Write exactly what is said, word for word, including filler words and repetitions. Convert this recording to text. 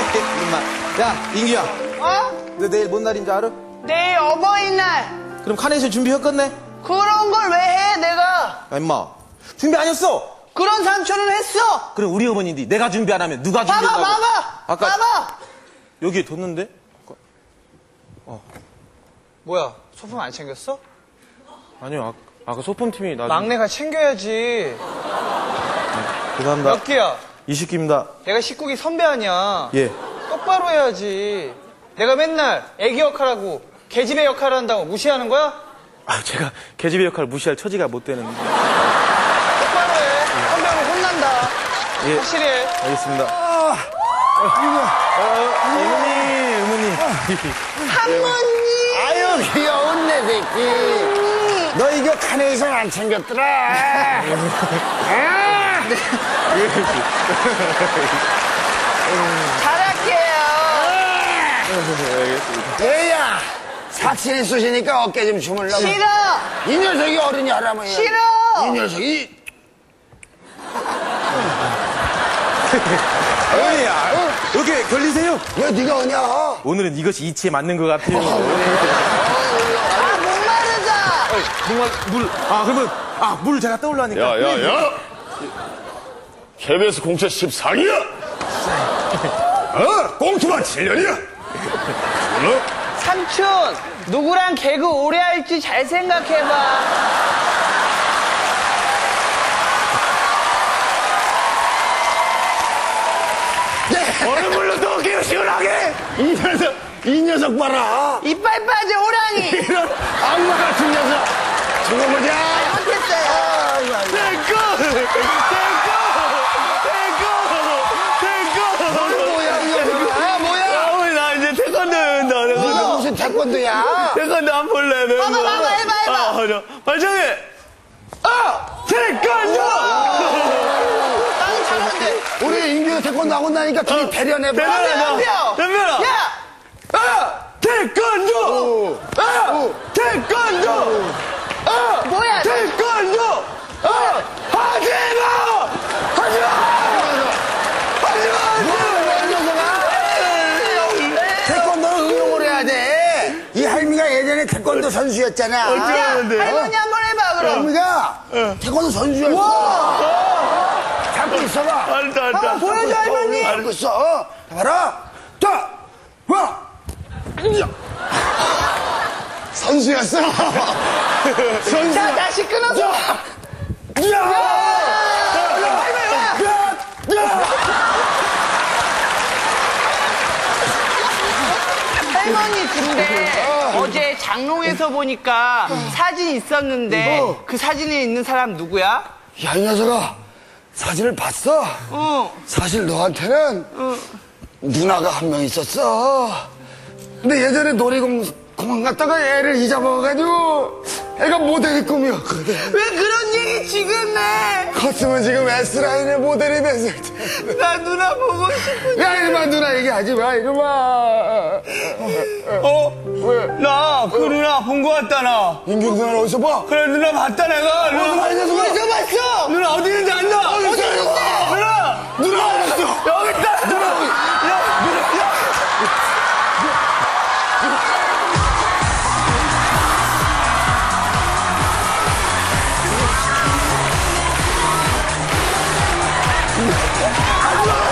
야, 인규야. 어? 너 내일 뭔 날인지 알아? 내일 어버이날. 그럼 카네이션 준비했겠네? 그런 걸 왜 해, 내가? 야, 임마. 준비 안 했어? 그런 삼촌은 했어. 그래, 우리 어머니인데 내가 준비 안 하면 누가 봐봐, 준비한다고? 봐봐. 아까 봐봐. 여기에 뒀는데? 뭐야, 소품 안 챙겼어? 아니요, 아, 아까 소품팀이 나. 막내가 챙겨야지. 죄송합니다. 몇 개야? 이십 개입니다. 내가 십구 기 선배 아니야. 예. 똑바로 해야지. 내가 맨날 애기 역할하고 계집애 역할을 한다고 무시하는 거야? 아, 제가 계집애 역할을 무시할 처지가 못 되는데. 똑바로 해. 선배하면 혼난다. 예. 확실히 해. 알겠습니다. 아, 아, 어머니, 어머니. 할머니. 아유, 귀여운 내 새끼. 너 이거 카네이션 안 챙겼더라. 아! 잘할게요. 얘야, 삭신이 쑤시니까 어깨 좀 주물라고. 싫어. 이 녀석이 어른이 하라면. 싫어. 이 녀석이. 어머니, 아, 이렇게 걸리세요? 왜 네가 오냐? 오늘은 이것이 이치에 맞는 것 같아요. 아, 목마르다. 정말 물, 아, 그러면, 아, 물 제가 떠올라니까. 야, 야, 야! 케이비에스 공채 십사 기야! 어? 꽁트만 칠 년이야! 어? 삼촌, 누구랑 개그 오래 할지 잘 생각해봐. 얼굴로 더 끼워 시원하게! 이 녀석, 이 녀석 봐라. 이빨 빠진 호랑이. 이런 악마 같은 녀석. 저거 보자. 잘못했어요. 대꺼! 대꺼! 대꺼! 대꺼! 뭐야, 이 녀석. 아, 뭐야? 어머니, 나 이제 태권도 해온다. 네가 무슨 태권도야? 태권도 안 볼래, 봐봐, 봐봐, 해봐, 해봐. 아, 맞아. 발정해! 아! 태권도! 나는 잘하는데. 우리 인규 태권도 하고 나니까 둘이 대련해봐. 대련하자. 덤벼라! 야! 아! 태권도! 아! 태권도! 아! 뭐야? 태권도! 아! 하지마! 하지마! 하지마! 태권도는 응용을 해야 돼. 이 할미가 예전에 태권도 선수였잖아. 야, 할머니 한 번 해봐, 그럼. 할미가 태권도 선수였어. 잡고 있어봐. 알았다, 알았다. 한번 보여줘, 할머니. 잡고 있어. 어? 봐라. 자, 와. 야. 선수였어. 선수. 자, 다시 끊어서. 할머니, 근데 어제 장롱에서 보니까 사진 있었는데 그 사진에 있는 사람 누구야? 야, 이 녀석아. 사진을 봤어? 응. 사실 너한테는 누나가 한 명 있었어. 근데 예전에 놀이공원 갔다가 애를 잊어먹어가지고 애가 모델이 꿈이었거든. 왜 그런 얘기 지금 해? 컸으면 지금 S라인의 모델이 됐을 텐데. 나 누나 보고 싶은데. 야, 이놈아, 누나 얘기하지 마, 이놈아. 어? 왜? 나, 그 누나 본 거 같다, 나. 인규 누나를 어디서 봐? 그래, 누나 봤다, 내가. 어디서 봐, 이 녀석아? 어디서 봤어? 누나 어디 있는지 안다. 어디 있는데? 누나! 누나 어딨어? 여기 있다! 누나 어디? 야, 누나, 야! 하지마!